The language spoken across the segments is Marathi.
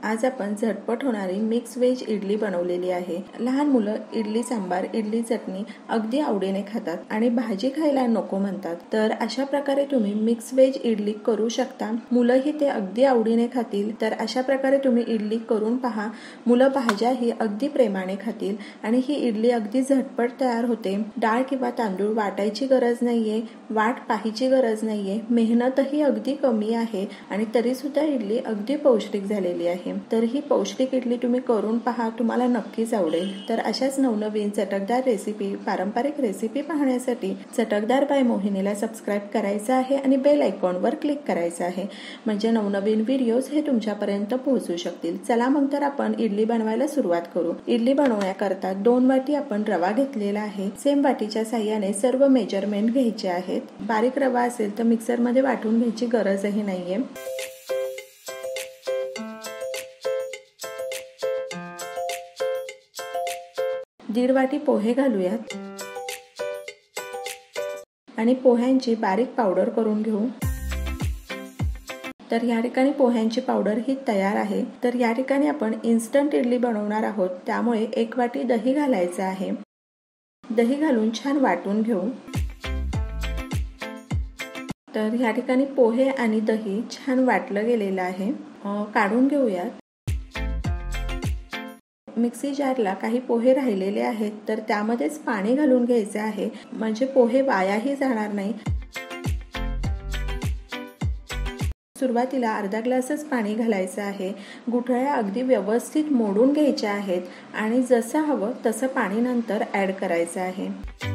आज आपण झटपट होणारी मिक्स व्हेज इडली बनवलेली आहे। लहान मुलं इडली सांबार, इडली चटणी अगदी आवडीने खातात आणि भाजी खायला नको म्हणतात। तर अशा प्रकारे तुम्ही मिक्स व्हेज इडली करू शकता। मुलंही ते अगदी आवडीने खातील। तर अशा प्रकारे तुम्ही इडली करून पहा। मुलं भाज्याही अगदी प्रेमाने खातील आणि ही इडली अगदी झटपट तयार होते। डाळ किंवा तांदूळ वाटायची गरज नाहीये, वाट पाहायची गरज नाहीये, मेहनतही अगदी कमी आहे आणि तरी सुद्धा इडली अगदी पौष्टिक झालेली आहे। तर ही पौष्टिक इडली तुम्ही करून पहा, तुम्हाला नक्कीच आवडेल। तर अशाच नवनवीन चटकदार रेसिपी, पारंपरिक रेसिपी पाहण्यासाठी चटकदार बाय मोहिनीला सबस्क्राइब करायचं आहे आणि बेल आयकॉनवर क्लिक करायचं आहे, म्हणजे नवनवीन व्हिडिओज हे तुमच्यापर्यंत पोहोचू शकतील। चला मग तर आपण इडली बनवायला सुरुवात करू। इडली बनवण्याकरता 2 वाटी आपण रवा घेतलेला आहे। सेम वाटीच्या साहाय्याने सर्व मेजरमेंट घ्यायचे आहेत। बारीक रवा असेल तर मिक्सर मध्ये वाटून घ्यायची गरजही नाहीये। दीड वाटी पोहे घालूयात आणि पोह्यांची बारीक पावडर करून घेऊ। तर या ठिकाणी पोह्यांची पावडर ही तयार आहे। तर या ठिकाणी आपण इन्स्टंट इडली बनवणार आहोत, त्यामुळे 1 वाटी दही घालायचं आहे। दही घालून छान वाटून घेऊ। तर या ठिकाणी पोहे आणि दही छान वाटलं गेलेलं आहे, काढून घेऊयात। मिक्सी जारला काही पोहे राहिलेले आहेत, तर त्यामध्येच पाणी घालून घ्यायचे आहे, म्हणजे पोहे वायाही जाणार नाही। सुरुवातीला अर्धा ग्लासच पाणी घालायचं आहे। गुठळ्या अगदी व्यवस्थित मोडून घ्यायच्या आहेत आणि जसं हवं तसं पाणी नंतर ऍड करायचं आहे।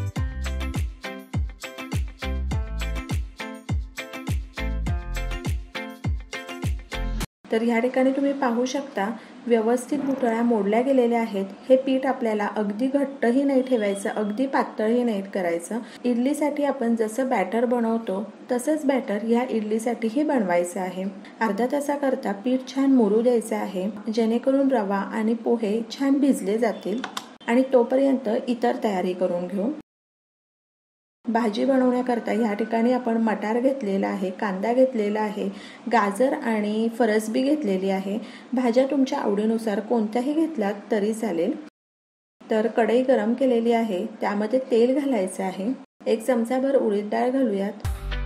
तर या ठिकाणी तुम्ही पाहू शकता व्यवस्थित गुठळ्या मोडल्या गेलेल्या आहेत। हे पीठ आपल्याला अगदी घट्टही नाही ठेवायचं, अगदी पातळही नाही करायचं। इडलीसाठी आपण जसं बॅटर बनवतो तसंच बॅटर या इडलीसाठीही बनवायचं आहे। अर्धा तासाकरता पीठ छान मुरू द्यायचं आहे, जेणेकरून रवा आणि पोहे छान भिजले जातील आणि तोपर्यंत इतर तयारी करून घेऊ। भाजी बनवण्याकरता या ठिकाणी आपण मटार घेतलेला आहे, कांदा घेतलेला आहे, गाजर आणि फरसबी घेतलेली आहे। भाज्या तुमच्या आवडीनुसार कोणत्याही घेतलात तरी चालेल। तर कढई गरम केलेली आहे, त्यामध्ये तेल घालायचं आहे। 1 चमचाभर उडीद डाळ घालूयात।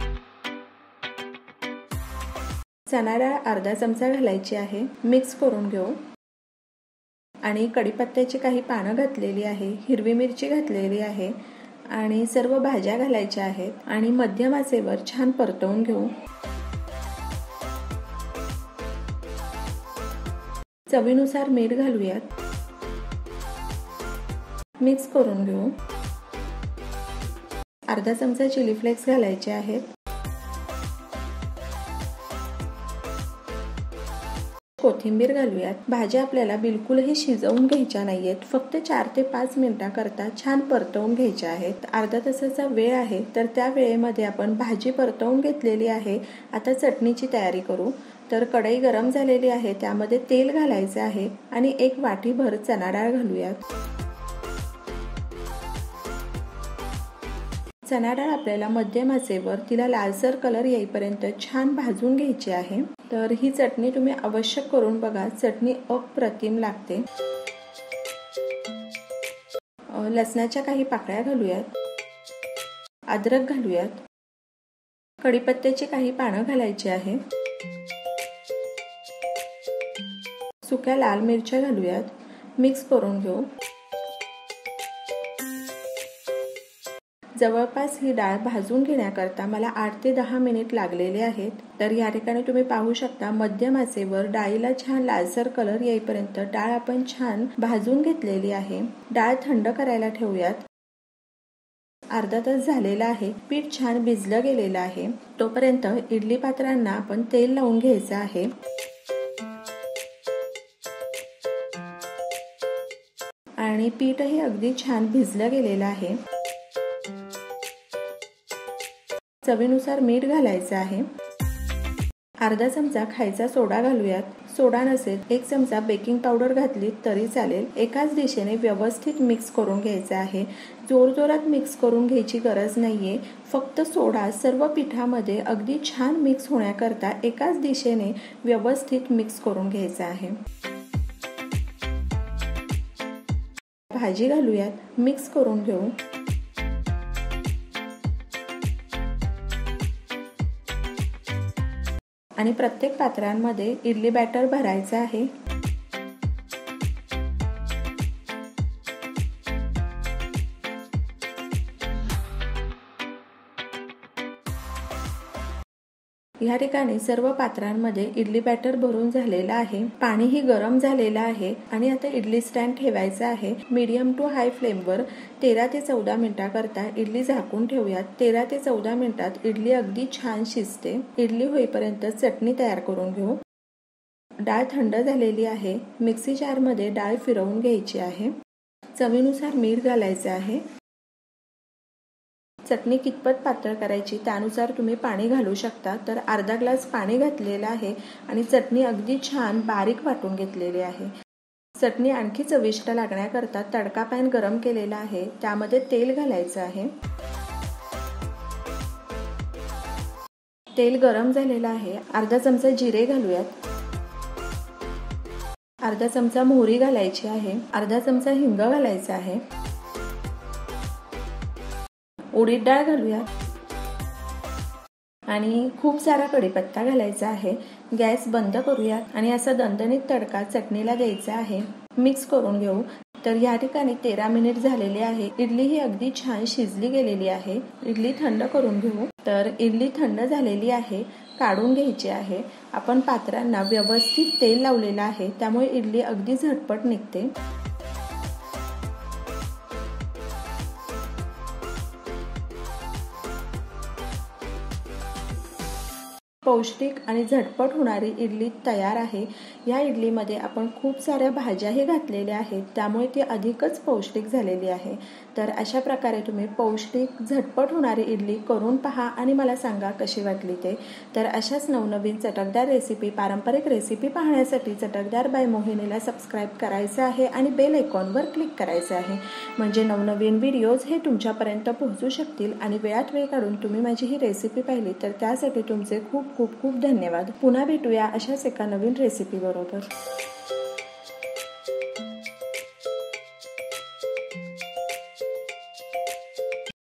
चणा डाळ अर्धा चमचा घालायची आहे, मिक्स करून घेऊ। आणि कढीपत्त्याची काही पानं घातलेली आहे, हिरवी मिरची घातलेली आहे आणि सर्व भाज्या घालायच्या आहेत आणि मध्यम आचेवर छान परतवून घेऊ। चवीनुसार मीठ घालूयात, मिक्स करून घेऊ। अर्धा चमचा चिली फ्लेक्स घालायचे आहेत। कोथिंबीर घालूयात। भाज्या आपल्याला बिलकुलही शिजवून घ्यायच्या नाहीयेत, फक्त 4 ते 5 मिनिटांकरता छान परतवून घ्यायच्या आहेत। अर्धा तासाचा वेळ आहे, तर त्या वेळेमध्ये आपण भाजी परतवून घेतलेली आहे। आता चटणीची तयारी करू। तर कढई गरम झालेली आहे, त्यामध्ये तेल घालायचे आहे आणि 1 वाटीभर चणा डाळ घालूयात। चणा डाळ आपल्याला मध्यम आचेवर तिला लालसर कलर येईपर्यंत छान भाजून घ्यायची आहे। तर ही चटणी तुम्ही अवश्य करून बघा, चटणी अप्रतिम लागते। लसणाच्या काही पाकळ्या घालूयात, अद्रक घालूयात, कढीपत्त्याची काही पानं घालायची आहे, सुक्या लाल मिरच्या घालूयात, मिक्स करून घेऊ। जवळपास ही डाळ भाजून घेण्याकरता मला 8 ते 10 मिनिट लागलेले आहेत। तर या ठिकाणी तुम्ही पाहू शकता मध्यम आचेवर डाळीला छान लालसर कलर येईपर्यंत डाळ आपण छान भाजून घेतलेली आहे। डाळ थंड करायला ठेवूयात। अर्धा तास झालेला आहे, पीठ छान भिजलं गेलेलं आहे। तोपर्यंत इडली पात्रांना आपण तेल लावून घ्यायचं आहे आणि पीठही अगदी छान भिजलं गेलेलं आहे। चवीनुसार मीठ घालायचं आहे। अर्धा चमचा खायचा सोडा घालूयात। सोडा नसेल 1 चमचा बेकिंग पावडर घातली तरी चालेल। एकाच दिशेने व्यवस्थित मिक्स करून घ्यायचं आहे। जोरजोरात मिक्स करून घ्यायची गरज नाहीये, फक्त सोडा सर्व पिठामध्ये अगदी छान मिक्स होण्याकरता एकाच दिशेने व्यवस्थित मिक्स करून घ्यायचं आहे। भाजी घालूयात, मिक्स करून घेऊ। आणि प्रत्येक पात्रांमध्ये इडली बॅटर भरायचं आहे। या ठिकाणी सर्व पात्रांमध्ये इडली बॅटर भरून झालेला आहे। पाणीही गरम झालेलं आहे आणि आता इडली स्टँड ठेवायचा आहे। मीडियम टू हाय फ्लेमवर 13 ते 14 मिनिटाकरता इडली झाकून ठेवूयात। 13 ते 14 मिनिटात इडली अगदी छान शिजते। इडली होईपर्यंत चटणी तयार करून घेऊ। डाळ थंड झालेली आहे। मिक्सी जारमध्ये डाळ फिरवून घ्यायची आहे। चवीनुसार मीठ घालायचे आहे। चटणी कितपत पातळ करायची त्यानुसार तुम्ही पाणी घालू शकता। तर अर्धा ग्लास पाणी घातलेलं आहे आणि चटणी अगदी छान बारीक वाटून घेतलेली आहे। चटणी आणखी चविष्ट लागण्याकरता तडका पॅन गरम केलेला आहे, त्यामध्ये तेल घालायचं आहे। तेल गरम झालेलं आहे। अर्धा चमचा जिरे घालूयात। अर्धा चमचा मोहरी घालायची आहे। अर्धा चमचा हिंग घालायचा आहे। उडीद डाळ घालूया आणि खूप सारा कढीपत्ता घालायचा आहे। गॅस बंद करूया आणि असा दणदणीत तडका चटणीला द्यायचा आहे। मिक्स करून घेऊ। तर या ठिकाणी 13 मिनिट झालेले आहे। इडली ही अगदी छान शिजली गेलेली आहे। इडली थंड करून घेऊ। तर इडली थंड झालेली आहे, काढून घ्यायची आहे। आपण पात्रांना व्यवस्थित तेल लावलेलं आहे, त्यामुळे इडली अगदी झटपट निघते। पौष्टिक आणि झटपट होणारी इडली तयार आहे। या इडलीमध्ये आपण खूप साऱ्या भाज्याही घातलेल्या आहेत, त्यामुळे ती अधिकच पौष्टिक झालेली आहे। तर अशा प्रकारे तुम्ही पौष्टिक झटपट होणारी इडली करून पहा आणि मला सांगा कशी वाटली ते। तर अशाच नवनवीन चटकदार रेसिपी, पारंपरिक रेसिपी पाहण्यासाठी चटकदार बाय मोहिनीला सबस्क्राईब करायचं आहे आणि बेल आयकॉनवर क्लिक करायचं आहे, म्हणजे नवनवीन व्हिडिओज हे तुमच्यापर्यंत पोहोचू शकतील। आणि वेळात वेळ काढून तुम्ही माझी ही रेसिपी पाहिली तर त्यासाठी तुमचे खूप खूप खूप धन्यवाद। पुन्हा भेटूया अशाच एका नवीन रेसिपी बरोबर।